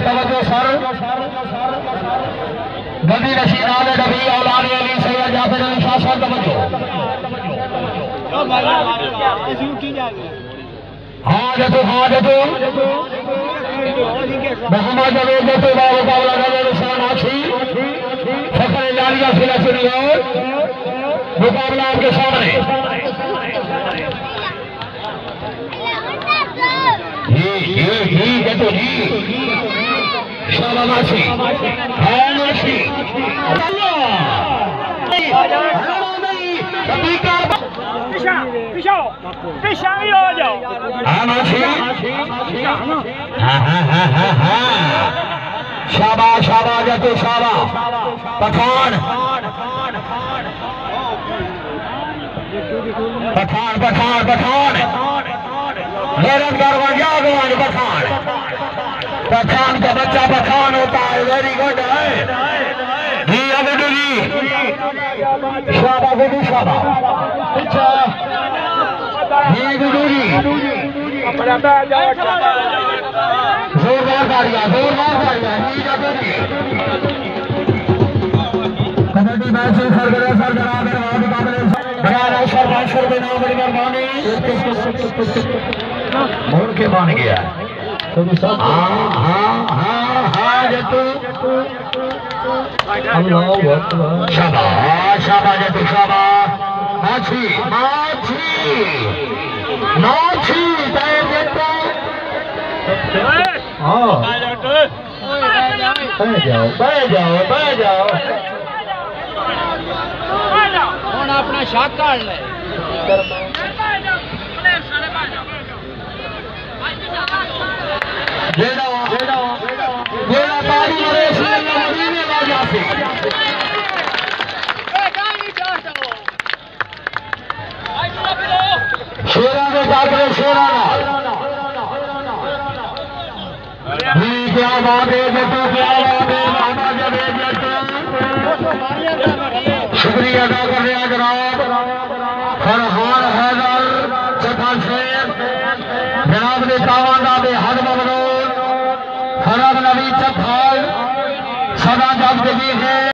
तवज्जो सर गदी रशीद आले डबी औलाद अली सैयद जाफर अली शाह सर तवज्जो हाँ जतो मोहम्मद जवेद जतो मुकाबला कर निशान आछी फखर लालिया सिला चुनी और मुकाबला आपके सामने जी जतो जी शाबाश आछी हाँ आछी पीछा ही हो जाओ शाबाश शाबाश जतो शाबाश पठान पठान पठान पठान गैरत करवा जागवान पठान पठान का बच्चा पठान होता है वेरी गुड है जी अबुदू जी शाबाश गुडू शाबाश अच्छा जी गुडू जी जोरदार तालियां जी जादू जी कबड्डी मैच सरगरा मुकाबले बनाना सरपंच रुपए नाम बड़ी मेहरबानी मोड़ के मान गया हाँ जतू शाबाश शाबाश जतू शाबाश माछी माछी माछी बह जाओ अपना शाक काट ले शेरा के जाकर शेरा क्या बात है जतो क्या बात है मामा जवेद जतो शुक्रिया अदा कर रहे हैं जनाब फरहान हैदर चथा शेख जनाब ने तावाना में हद ममनून फरब नबी चफाल सदा जब है।